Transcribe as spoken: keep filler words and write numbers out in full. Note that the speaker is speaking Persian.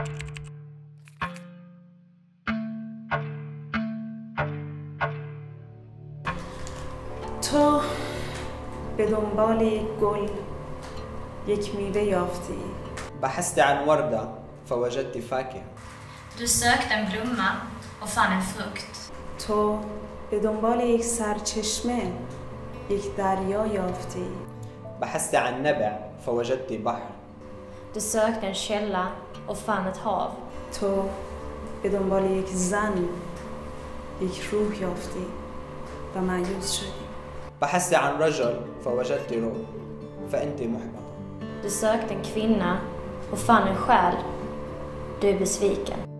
تو به دنبال یک گل یک میوه یافتی. بحثت عن وردة فوجدت فاكهة. Du sökte en blomma och fann en frukt. تو به دنبال یک سرچشمه یک دریا یافتی. بحثت عن نبع فوجدت بحر. Du sökte en källa och fann ett hav. تو به دنبال یک زن یک روح یافتی و مایوس شدی. بحثت عن رجل فوجدت روح فأنت محبطة. Du sökte en kvinna och fann en själ. Du är besviken.